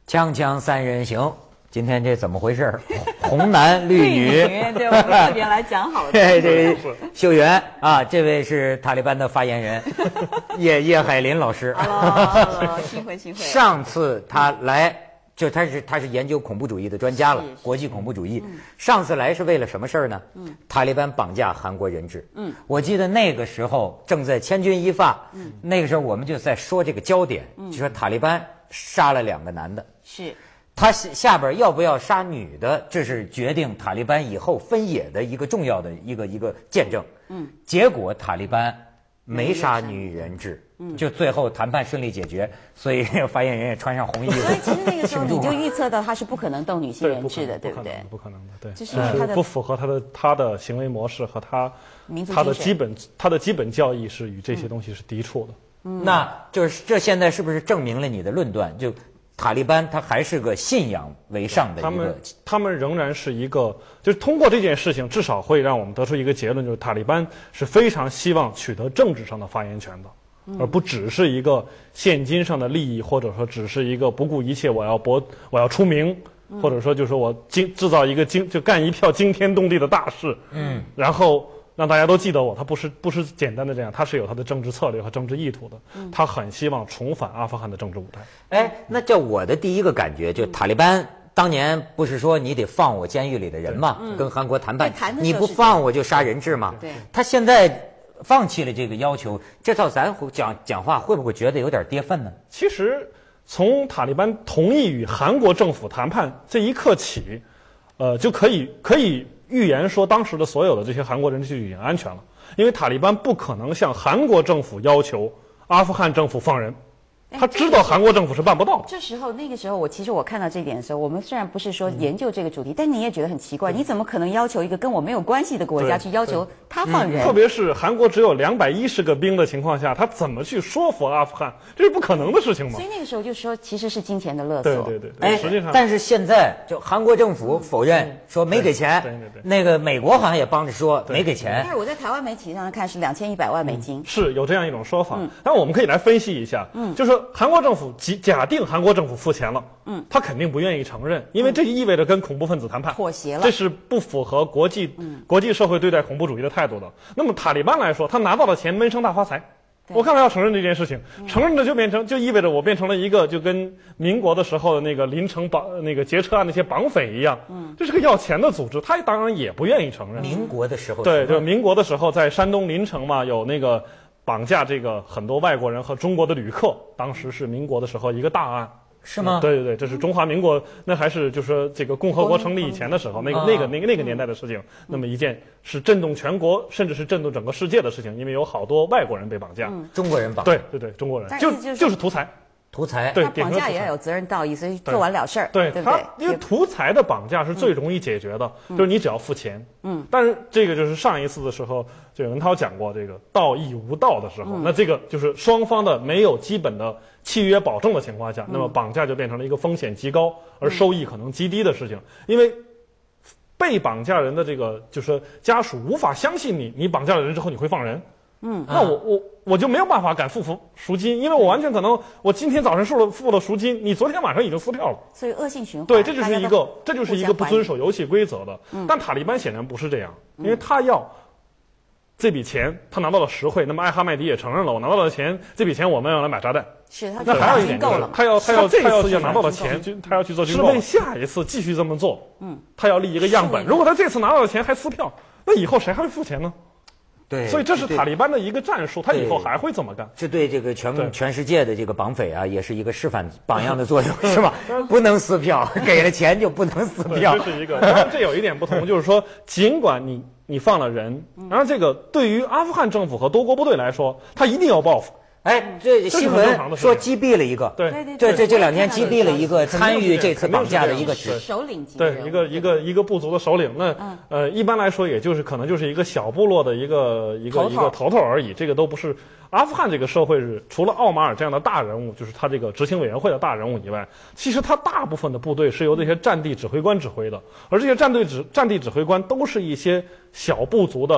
锵锵三人行，今天这怎么回事？红男绿女， 对，我们这边来讲好的。 这秀媛啊，这位是塔利班的发言人叶海林老师。 Hello， 幸会。 上次他来，就他是研究恐怖主义的专家了，国际恐怖主义。上次来是为了什么事儿呢？塔利班绑架韩国人质。我记得那个时候正在千钧一发。那个时候我们就在说这个焦点，就说塔利班杀了2个男的。 是。 他下边要不要杀女的，这是决定塔利班以后分野的一个重要的一个见证。结果塔利班没杀女人质，就最后谈判顺利解决，所以发言人也穿上红衣服。 所以其实那个时候你就预测到他是不可能动女性人质的，对不对？ 不可能的，对， 就是他的不符合他的行为模式和他的基本教义是与这些东西是抵触的。 那就是这现在是不是证明了你的论断？就塔利班他还是个信仰为上的一个， 他们仍然是一个，就是通过这件事情，至少会让我们得出一个结论，就是塔利班是非常希望取得政治上的发言权的，而不只是一个现金上的利益，或者说只是一个不顾一切我要出名，或者说就是说我制造一个就干一票惊天动地的大事，然后让大家都记得我，他不是简单的这样，他是有他的政治策略和政治意图的，他很希望重返阿富汗的政治舞台。 哎，那叫我的第一个感觉，就塔利班当年不是说你得放我监狱里的人吗？跟韩国谈判，你不放我就杀人质吗？ 对， 他现在放弃了这个要求，这套咱讲话会不会觉得有点跌份呢？ 其实从塔利班同意与韩国政府谈判这一刻起，就可以预言说，当时的所有的这些韩国人就已经安全了，因为塔利班不可能向韩国政府要求阿富汗政府放人，他知道韩国政府是办不到的。 那个时候，其实我看到这一点的时候，我们虽然不是说研究这个主题，但你也觉得很奇怪，你怎么可能要求一个跟我没有关系的国家去要求他放人？ 特别是韩国只有210个兵的情况下，他怎么去说服阿富汗？这是不可能的事情嘛。 所以那个时候就说，其实是金钱的勒索。 对， 哎， 实际上， 但是现在就韩国政府否认说没给钱， 对， 那个美国好像也帮着说没给钱。 但是我在台湾媒体上看是2100万美金， 是有这样一种说法。但我们可以来分析一下，就是韩国政府假定韩国政府付钱了，他肯定不愿意承认，因为这意味着跟恐怖分子谈判妥协了， 这是不符合国际社会对待恐怖主义的态度的。那么塔利班来说，他拿到了钱闷声大发财，我干嘛要承认这件事情？承认的就意味着我变成了一个就跟民国的时候的那个临城那个劫车案那些绑匪一样，这是个要钱的组织，他当然也不愿意承认。 民国的时候， 对，就是民国的时候，在山东临城嘛，有那个绑架这个很多外国人和中国的旅客，当时是民国的时候一个大案。 是吗？ 对，这是中华民国，那还是就是说这个共和国成立以前的时候，那个年代的事情。那么一件是震动全国，甚至是震动整个世界的事情，因为有好多外国人被绑架， 中国人绑架。 对，中国人就是图财。 图财， 对， 他绑架也要有责任道义，所以做完了事儿， 对不对？ 因为图财的绑架是最容易解决的，就是你只要付钱。但是这个就是上一次的时候，这个文涛讲过，这个道义无道的时候，那这个就是双方的没有基本的契约保证的情况下，那么绑架就变成了一个风险极高而收益可能极低的事情，因为被绑架人的这个就是家属无法相信你绑架了人之后你会放人。那我就没有办法敢付赎金，因为我完全可能我今天早上付了赎金，你昨天晚上已经撕票了， 所以恶性循环。 对，这就是一个不遵守游戏规则的。但塔利班显然不是这样，因为他要这笔钱，他拿到了实惠。那么艾哈迈迪也承认了，我拿到了钱，这笔钱我们要来买炸弹。 是他那还有一点就是，他要这次要拿到了钱，他要去做军购，是为下一次继续这么做。他要立一个样本。如果他这次拿到了钱还撕票，那以后谁还会付钱呢？ 对， 所以这是塔利班的一个战术，他以后还会这么干。 这对这个全世界的这个绑匪啊，也是一个示范榜样的作用，是吧？不能撕票，给了钱就不能撕票。 这是一个，当然这有一点不同，就是说，尽管你放了人，然后这个对于阿富汗政府和多国部队来说，他一定要报复。 哎，这新闻说击毙了一个， 对， 这2天击毙了一个参与这次绑架的一个首领级， 对，一个部族的首领。那一般来说，也就是可能就是一个小部落的一个头而已。这个都不是阿富汗这个社会是除了奥马尔这样的大人物，就是他这个执行委员会的大人物以外，其实他大部分的部队是由这些战地指挥官指挥的，而这些战地指挥官都是一些小部族的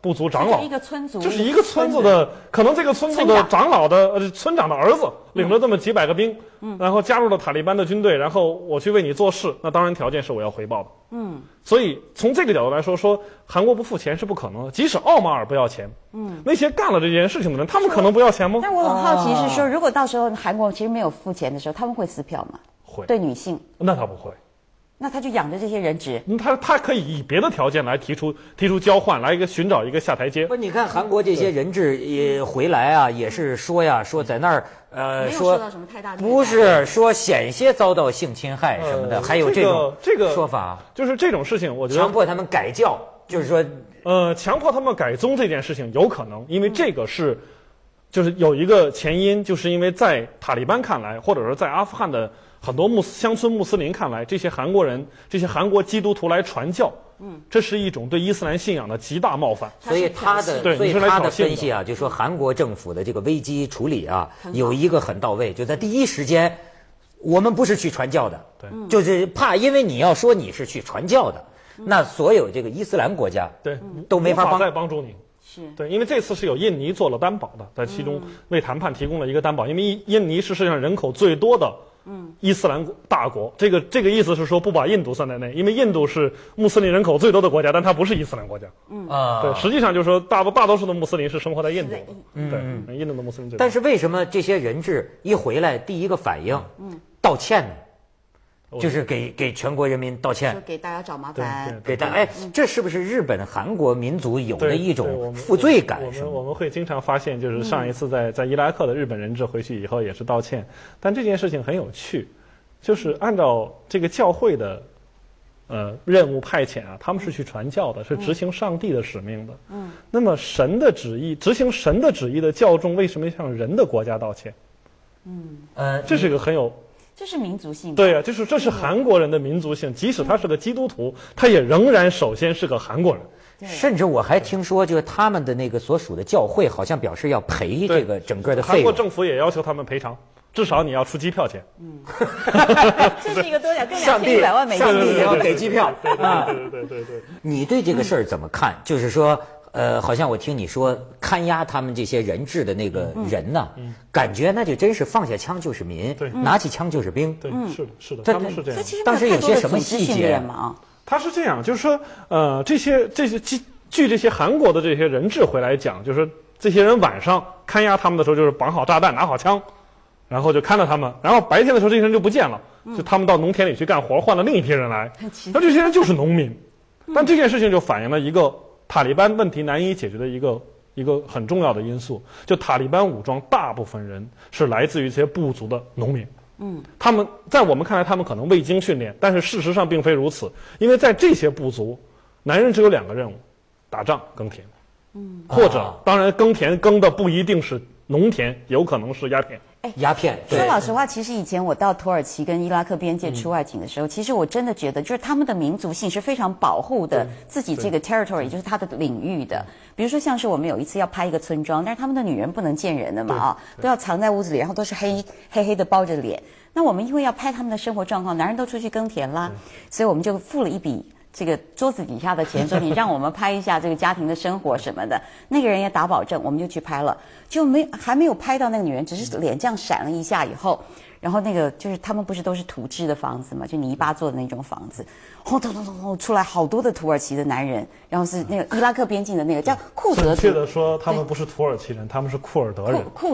部族长老， 一个村族， 就是一个村子的，可能这个村子的长老的村长的儿子领着这么几百个兵，然后加入了塔利班的军队，然后我去为你做事，那当然条件是我要回报的。所以从这个角度来说韩国不付钱是不可能的，即使奥马尔不要钱，那些干了这件事情的人，他们可能不要钱吗？ 但我很好奇是说，如果到时候韩国其实没有付钱的时候，他们会撕票吗？ 会， 对女性？ 那他不会。 那他就养着这些人质， 他可以以别的条件来提出交换，来寻找一个下台阶。 不，你看韩国这些人质也回来啊，也是说在那儿没有受到什么太大的不是说险些遭到性侵害什么的，还有这个说法， 就是这种事情，我觉得强迫他们改教，就是说强迫他们改宗这件事情有可能，因为这个是就是有一个前因，就是因为在塔利班看来，或者说在阿富汗的很多乡村穆斯林看来，这些韩国人、这些韩国基督徒来传教，这是一种对伊斯兰信仰的极大冒犯。 所以他的分析啊，就说韩国政府的这个危机处理啊，有一个很到位，就在第一时间，我们不是去传教的， 对， 就是怕，因为你要说你是去传教的，那所有这个伊斯兰国家对都没法再帮助你。对，因为这次是有印尼做了担保的，在其中为谈判提供了一个担保，因为印尼是世界上人口最多的伊斯兰大国，这个意思是说不把印度算在内，因为印度是穆斯林人口最多的国家，但它不是伊斯兰国家。对，实际上就是说大多数的穆斯林是生活在印度的，对，印度的穆斯林最多。 但是为什么这些人质一回来第一个反应道歉呢？就是给全国人民道歉， 说给大家找麻烦， 给大家这是不是日本韩国民族有的一种负罪感？ 我们会经常发现，就是上一次在伊拉克的日本人质回去以后也是道歉，但这件事情很有趣，就是按照这个教会的任务派遣啊，他们是去传教的，是执行上帝的使命的。那么神的旨意，执行神的旨意的教众为什么向人的国家道歉？这是一个很有。 这是民族性。 对啊，这是韩国人的民族性，即使他是个基督徒，他也仍然首先是个韩国人。 甚至我还听说，就是他们的那个所属的教会好像表示要赔这个整个的费用。 韩国政府也要求他们赔偿，至少你要出机票钱。 这是一个多2100万美金， 上帝也要给机票啊！对。 你对这个事儿怎么看？就是说。好像我听你说看押他们这些人质的那个人呢，感觉那就真是放下枪就是民，拿起枪就是兵。 对，是的，他们是这样。 当时有些什么细节吗？ 他是这样，就是说，这些据这些韩国的这些人质回来讲，就是这些人晚上看押他们的时候，就是绑好炸弹，拿好枪，然后就看着他们，然后白天的时候这些人就不见了，就他们到农田里去干活，换了另一批人来，那这些人就是农民。但这件事情就反映了一个塔利班问题难以解决的一个很重要的因素，就塔利班武装大部分人是来自于这些部族的农民。他们在我们看来，他们可能未经训练，但是事实上并非如此，因为在这些部族，男人只有2个任务：打仗、耕田。或者当然耕田耕的不一定是农田，有可能是鸦片。 鸦片。 说老实话，其实以前我到土耳其跟伊拉克边界出外景的时候，其实我真的觉得，就是他们的民族性是非常保护的自己这个 territory， 就是他的领域的。比如说，像是我们有一次要拍一个村庄，但是他们的女人不能见人的嘛，都要藏在屋子里，然后都是黑黑的包着脸。那我们因为要拍他们的生活状况，男人都出去耕田啦，所以我们就付了一笔这个桌子底下的钱，说你让我们拍一下这个家庭的生活什么的。那个人也打保证，我们就去拍了，就还没有拍到那个女人，只是脸这样闪了一下以后，然后那个就是他们不是都是土制的房子嘛，就泥巴做的那种房子，轰咚咚咚咚出来好多的土耳其的男人，然后是那个伊拉克边境的那个叫库德族。 准确的说，他们不是土耳其人，他们是库尔德人。库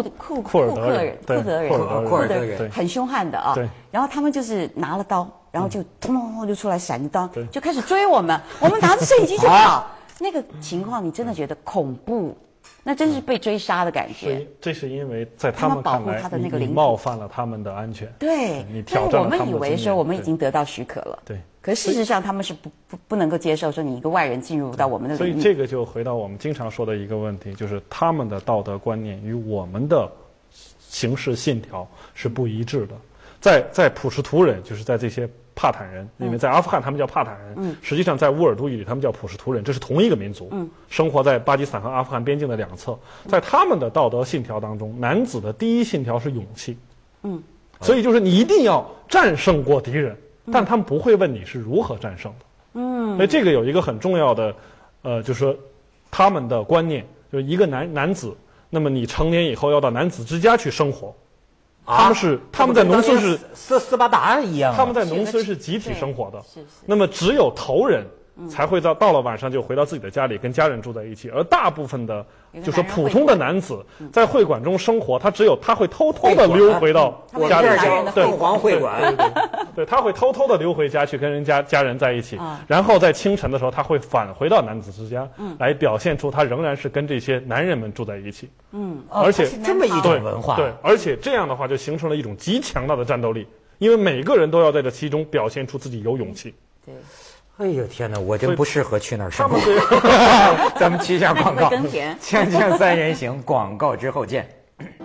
尔德人，很凶悍的啊。 对。 然后他们就是拿了刀，然后就咚咚咚就出来闪着刀，就开始追我们，我们拿着摄影机就跑。那个情况你真的觉得恐怖，那真是被追杀的感觉。 这是因为在他们看来，你冒犯了他们的安全。 对， 你挑战了他们的。 但是我们以为说我们已经得到许可了。 对。 可是事实上他们是不能够接受说你一个外人进入到我们的领域。 所以这个就回到我们经常说的一个问题，就是他们的道德观念与我们的行事信条是不一致的。在普什图人，就是在这些帕坦人，因为在阿富汗他们叫帕坦人，实际上在乌尔都语里他们叫普什图人，这是同一个民族，生活在巴基斯坦和阿富汗边境的两侧。在他们的道德信条当中，男子的第一信条是勇气，所以就是你一定要战胜过敌人，但他们不会问你是如何战胜的，所以这个有一个很重要的，就是说他们的观念就是一个男子，那么你成年以后要到男子之家去生活。他们在农村是斯巴达一样， 他们在农村是集体生活的。那么只有头人才会到了晚上就回到自己的家里跟家人住在一起，而大部分的就说普通的男子在会馆中生活，他会偷偷的溜回到家里， 对，凤凰会馆， 对，他会偷偷的溜回家去跟家人在一起，然后在清晨的时候他会返回到男子之家，来表现出他仍然是跟这些男人们住在一起。而且是这么一种文化， 对，而且这样的话就形成了一种极强大的战斗力，因为每个人都要在这其中表现出自己有勇气。 对。 哎呦天哪，我真不适合去那儿生活。咱们去一下广告， 耕田， 锵锵三人行，广告之后见。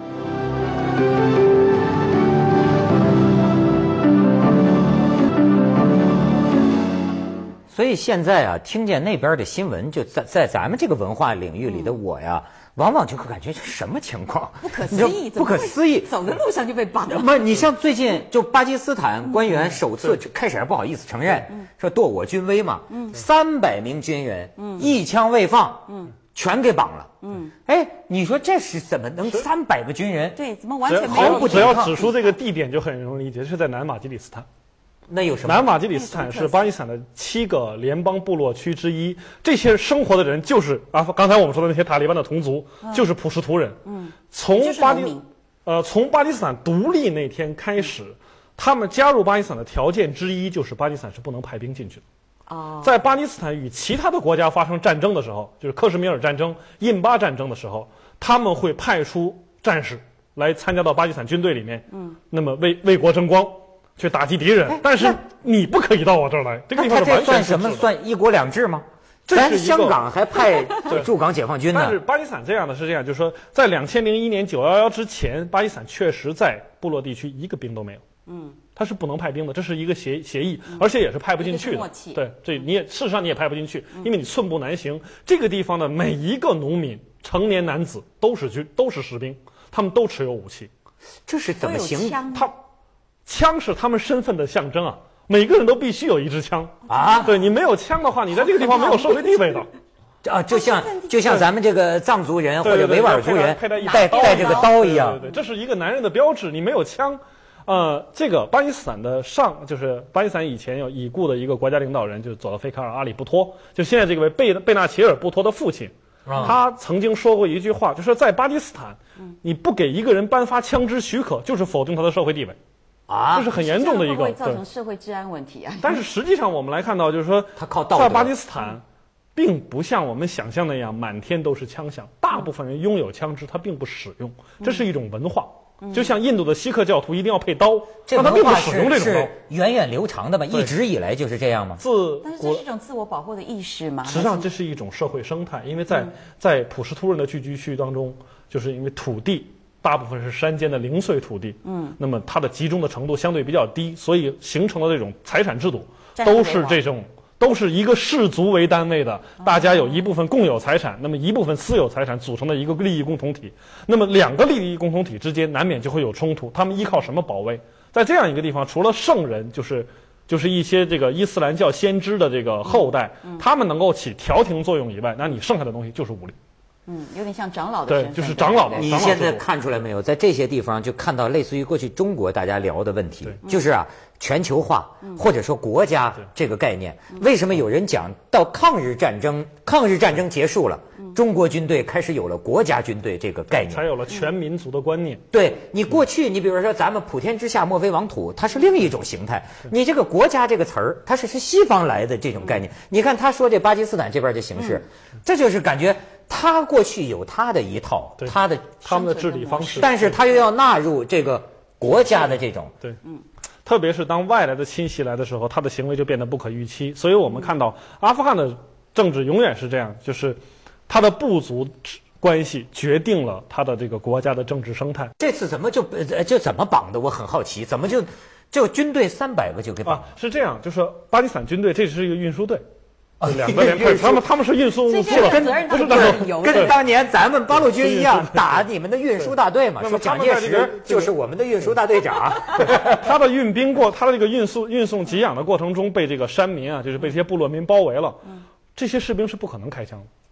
所以现在啊，听见那边的新闻，就在咱们这个文化领域里的我呀，往往就会感觉这什么情况？ 不可思议， 不可思议， 走的路上就被绑了。 不，你像最近就巴基斯坦官员首次开始还不好意思承认，说堕我军威嘛，300名军人一枪未放，全给绑了。哎，你说这是怎么能300个军人？ 对，怎么完全没有？ 只要指出这个地点就很容易理解，是在南马基里斯坦。 那有什么？ 南马基里斯坦是巴基斯坦的7个联邦部落区之一，这些生活的人就是刚才我们说的那些塔利班的同族，就是普什图人。从巴基斯坦独立那天开始，他们加入巴基斯坦的条件之一就是巴基斯坦是不能派兵进去的。在巴基斯坦与其他的国家发生战争的时候，就是克什米尔战争、印巴战争的时候，他们会派出战士来参加到巴基斯坦军队里面，那么为国争光。去打击敌人，但是你不可以到我这儿来。这个地方是完全算什么？算1国2制吗？咱香港还派驻港解放军呢。 但是巴基斯坦这样的是这样，就是说，在2001年911之前，巴基斯坦确实在部落地区一个兵都没有。他是不能派兵的，这是一个协议，而且也是派不进去的。对，这事实上你也派不进去，因为你寸步难行。这个地方的每一个农民、成年男子都是士兵，他们都持有武器。 这是怎么行？ 枪是他们身份的象征啊，每个人都必须有一支枪啊。对，你没有枪的话，你在这个地方没有社会地位的。 啊，就像咱们这个藏族人或者维吾尔族人带这个刀一样。 对，这是一个男人的标志。你没有枪，这个巴基斯坦的就是巴基斯坦以前有已故的一个国家领导人，就是佐勒菲卡尔·阿里·布托，就现在这位贝纳齐尔·布托的父亲。他曾经说过一句话，就是在巴基斯坦，你不给一个人颁发枪支许可，就是否定他的社会地位。这是很严重的一个， 会造成社会治安问题啊。 但是实际上我们来看到，就是说，在巴基斯坦，并不像我们想象那样满天都是枪响，大部分人拥有枪支，他并不使用，这是一种文化。就像印度的锡克教徒一定要配刀， 这他并不使用这种刀， 是源远流长的嘛，一直以来就是这样吗？ 但是这是一种自我保护的意识吗？ 实际上这是一种社会生态，因为在普什图人的聚居区当中，就是因为土地。大部分是山间的零碎土地，那么它的集中的程度相对比较低，所以形成了这种财产制度，都是一个氏族为单位的，大家有一部分共有财产，那么一部分私有财产组成的一个利益共同体，那么2个利益共同体之间难免就会有冲突，他们依靠什么保卫？在这样一个地方，除了圣人，就是一些这个伊斯兰教先知的这个后代，他们能够起调停作用以外，那你剩下的东西就是武力。 有点像长老的身份。 对，就是长老的。 你现在看出来没有？在这些地方就看到类似于过去中国大家聊的问题，就是全球化或者说国家这个概念。为什么有人讲到抗日战争结束了，中国军队开始有了国家军队这个概念， 才有了全民族的观念。 对，你过去你比如说咱们普天之下莫非王土，它是另一种形态。你这个国家这个词儿，它是西方来的这种概念。你看他说这巴基斯坦这边的形式，这就是感觉。他过去有他的一套，他们的治理方式， 但是他又要纳入这个国家的这种， 对，特别是当外来的侵袭来的时候，他的行为就变得不可预期。所以我们看到阿富汗的政治永远是这样，就是他的部族关系决定了他的这个国家的政治生态。 这次怎么就怎么绑的？我很好奇，怎么就军队300个就给绑？ 是这样，就是巴基斯坦军队这是一个运输队。2个连队，他们是运输物资的， 跟当年咱们八路军一样，打你们的运输大队嘛。说蒋介石就是我们的运输大队长。 他的他的这个运送给养的过程中，被这个山民就是被这些部落民包围了。这些士兵是不可能开枪的，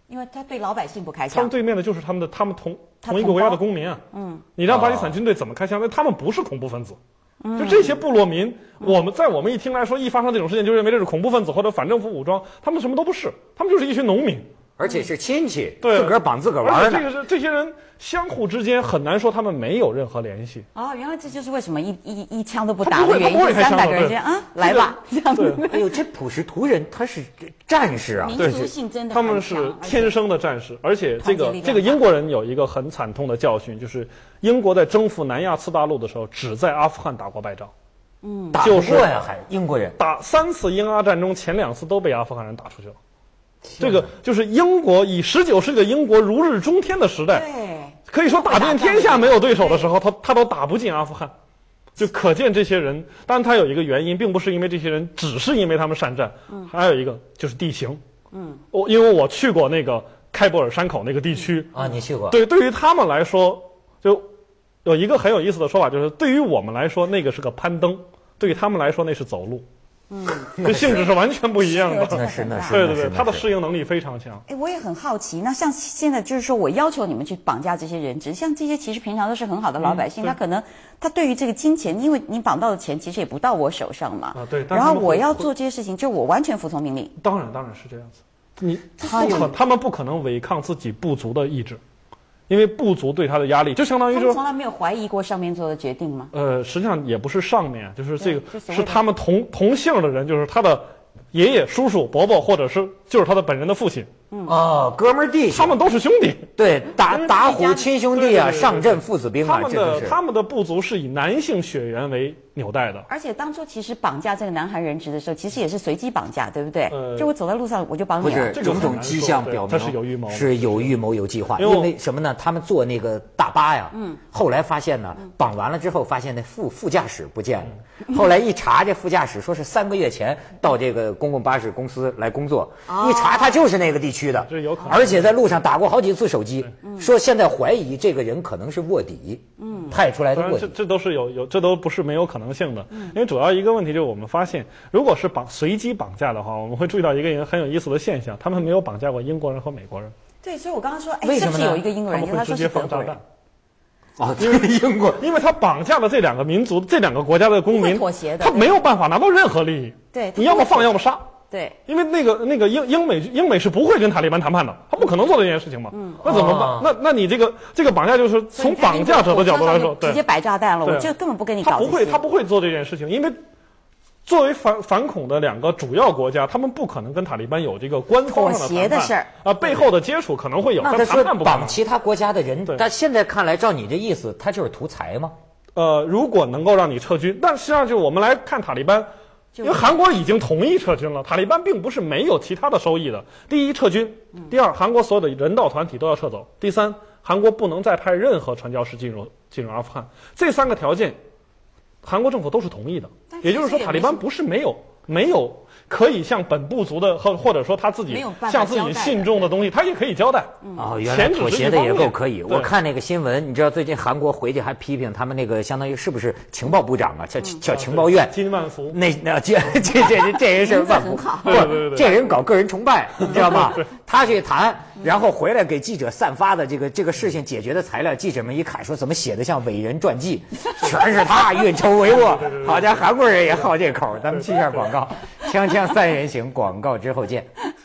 因为他对老百姓不开枪。 他们对面的就是他们同一个国家的公民啊。你让巴基斯坦军队怎么开枪？那他们不是恐怖分子。就这些部落民，我们一听来说，一发生这种事情就认为这是恐怖分子或者反政府武装，他们什么都不是，他们就是一群农民。 而且是亲戚， 对， 自个儿绑自个儿玩呢。 这些人相互之间很难说他们没有任何联系。 哦，原来这就是为什么一枪都不打的原因。300个人间来吧，这样子。 哎呦，这普什图人他是战士啊， 民族性真的他们是天生的战士，而且这个英国人有一个很惨痛的教训，就是英国在征服南亚次大陆的时候，只在阿富汗打过败仗。 打不过呀，还英国人打3次英阿战中，前2次都被阿富汗人打出去了。这个就是英国以19世纪的英国如日中天的时代，可以说打遍天下没有对手的时候，他都打不进阿富汗，就可见这些人。当然，他有一个原因，并不是因为这些人，只是因为他们善战，还有一个就是地形。因为我去过那个开伯尔山口那个地区啊，你去过？ 对，对于他们来说，就有一个很有意思的说法，就是对于我们来说，那个是个攀登；对于他们来说，那是走路。这性质是完全不一样的。 那是， 对，他的适应能力非常强。 哎，我也很好奇，那像现在就是说我要求你们去绑架这些人质，像这些其实平常都是很好的老百姓，他可能他对于这个金钱，因为你绑到的钱其实也不到我手上嘛。 对。 然后我要做这些事情，就我完全服从命令。 当然是这样子。他们不可能违抗自己部族的意志。因为部族对他的压力，就相当于说， 他们从来没有怀疑过上面做的决定吗？ 实际上也不是上面，就是这个是他们同姓的人，就是他的爷爷、叔叔、伯伯，或者是就是他的本人的父亲。 哥们儿弟兄， 他们都是兄弟。 对，打虎亲兄弟啊，上阵父子兵啊， 他们的部族是以男性血缘为纽带的。 而且当初其实绑架这个南韩人质的时候，其实也是随机绑架，对不对？就我走在路上我就绑你了。 不是，种种迹象表明他是有预谋， 是有预谋有计划。因为什么呢？他们坐那个大巴呀，后来发现呢，绑完了之后发现那副驾驶不见了。后来一查，这副驾驶说是3个月前到这个公共巴士公司来工作，一查他就是那个地区的， 这有可能。 而且在路上打过好几次手机，说现在怀疑这个人可能是卧底，派出来的卧底。 这都是这都不是没有可能性的。因为主要一个问题就是我们发现，如果是随机绑架的话，我们会注意到一个很有意思的现象，他们没有绑架过英国人和美国人。 对，所以我刚刚说， 为什么是不是有一个英国人？ 他们会直接放炸弹。 因为英国， 因为他绑架了这2个民族、这2个国家的公民， 妥协的， 他没有办法拿到任何利益。 对， 你要么放，要么杀。 对， 因为那个英美是不会跟塔利班谈判的，他不可能做这件事情嘛。那怎么办？那你这个绑架就是从绑架者的角度来说， 直接摆炸弹了，我就根本不跟你搞。 他不会做这件事情，因为作为反恐的2个主要国家，他们不可能跟塔利班有这个官方上的妥协的事儿啊，背后的接触可能会有。 那他说绑其他国家的人，但现在看来，照你这意思，他就是图财吗？ 如果能够让你撤军，但实际上就我们来看塔利班。因为韩国已经同意撤军了，塔利班并不是没有其他的收益的。第一，撤军；第二，韩国所有的人道团体都要撤走；第三，韩国不能再派任何传教士进入阿富汗。这3个条件，韩国政府都是同意的。也就是说，塔利班不是没有可以向本部族的或者说他自己向自己信众的东西，他也可以交代。 原来妥协的也够可以。我看那个新闻，你知道最近韩国回去还批评他们那个相当于是不是情报部长啊，叫情报院金万福。 这人是万福，不，这人搞个人崇拜，你知道吗？他去谈，然后回来给记者散发的这个事情解决的材料，记者们一看说怎么写的像伟人传记，全是他运筹帷幄。好家伙，韩国人也好这口。咱们去一下广告，锵锵3人行，广告之后见。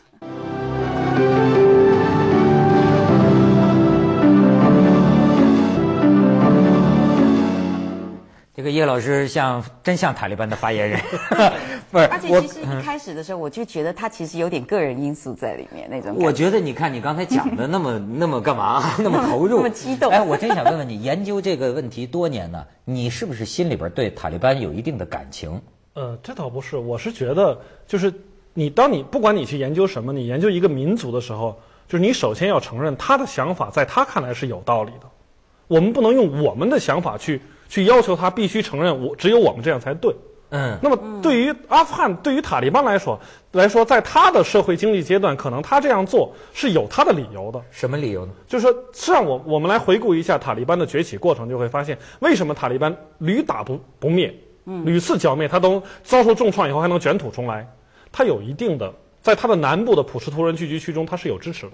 这个叶老师真像塔利班的发言人，不是？ 而且其实一开始的时候，我就觉得他其实有点个人因素在里面那种。 我觉得你看你刚才讲的那么干嘛，那么投入， 那么激动。 哎，我真想问问你，研究这个问题多年呢，你是不是心里边对塔利班有一定的感情？ 这倒不是，我是觉得就是当你不管你去研究什么，你研究一个民族的时候，就是你首先要承认他的想法在他看来是有道理的，我们不能用我们的想法去要求他必须承认只有我们这样才对。那么对于阿富汗，对于塔利班来说，在他的社会经济阶段，可能他这样做是有他的理由的。 什么理由呢？ 就是说，实际上我们来回顾一下塔利班的崛起过程，就会发现为什么塔利班屡打不灭，屡次剿灭，他都遭受重创以后还能卷土重来。他有一定的，在他的南部的普什图人聚居区中，他是有支持的。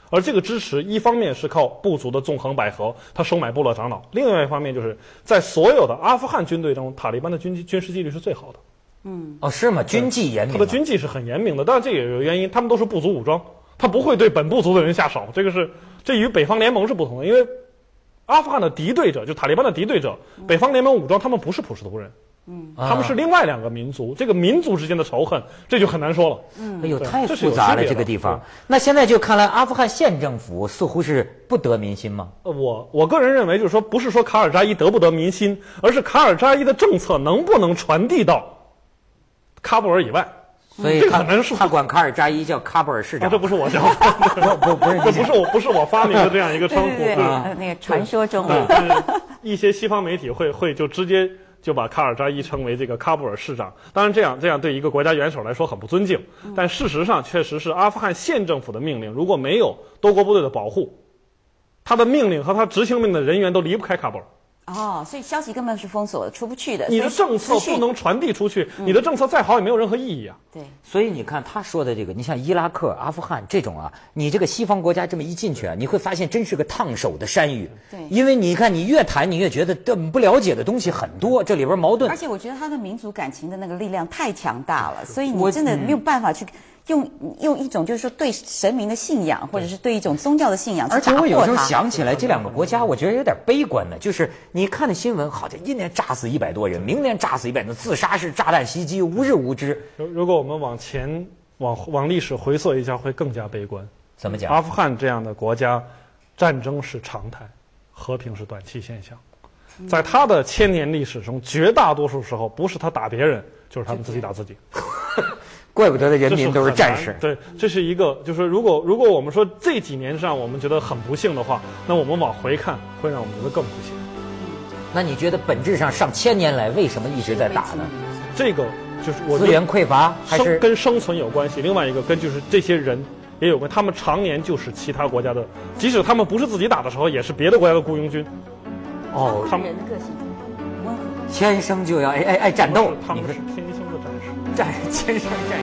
而这个支持一方面是靠部族的纵横捭阖，他收买部落长老；另外一方面就是在所有的阿富汗军队中，塔利班的军事纪律是最好的。 哦，是吗？军纪严明， 他的军纪是很严明的，但这也有原因，他们都是部族武装，他不会对本部族的人下手。这与北方联盟是不同的，因为阿富汗的敌对者，就塔利班的敌对者，北方联盟武装，他们不是普什图人。他们是另外2个民族，这个民族之间的仇恨，这就很难说了。 哎呦，太复杂了这个地方。那现在就看来，阿富汗县政府似乎是不得民心吗？ 我个人认为，就是说，不是说卡尔扎伊得不得民心，而是卡尔扎伊的政策能不能传递到喀布尔以外。 所以他管卡尔扎伊叫喀布尔市长， 这不是我想的，不是我发明的这样一个称呼。 对，那个传说中， 一些西方媒体会就直接就把卡尔扎伊称为这个喀布尔市长。当然，这样对一个国家元首来说很不尊敬，但事实上确实是阿富汗县政府的命令，如果没有多国部队的保护，他的命令和他执行命令的人员都离不开喀布尔。 哦，所以消息根本是封锁的，出不去的。 你的政策不能传递出去，你的政策再好也没有任何意义啊。 对， 所以你看他说的这个，你像伊拉克、阿富汗这种啊，你这个西方国家这么一进去啊，你会发现真是个烫手的山芋。 对， 因为你看你越谈，你越觉得不了解的东西很多，这里边矛盾。 而且我觉得他的民族感情的那个力量太强大了，所以你真的没有办法去用一种就是说对神明的信仰，或者是对一种宗教的信仰去打破它。 而且我有时候想起来，这2个国家，我觉得有点悲观呢。就是你看的新闻，好像一年炸死100多人，明年炸死100多人，自杀式炸弹袭击，无日无之。 如果我们往前往历史回溯一下，会更加悲观。 怎么讲？ 阿富汗这样的国家，战争是常态，和平是短期现象。在他的1000年历史中，绝大多数时候不是他打别人，就是他们自己打自己。 怪不得的人民都是战士。 对，这是一个，就是如果我们说这几年上我们觉得很不幸的话，那我们往回看，会让我们觉得更不幸。 那你觉得本质上上1000年来为什么一直在打呢？ 这个就是我资源匮乏，还是跟生存有关系？另外一个跟就是这些人也有关，他们常年就是其他国家的，即使他们不是自己打的时候，也是别的国家的雇佣军。 哦，他们人的个性温和， 天生就要爱战斗。 他们是天生的战士， 天生战士。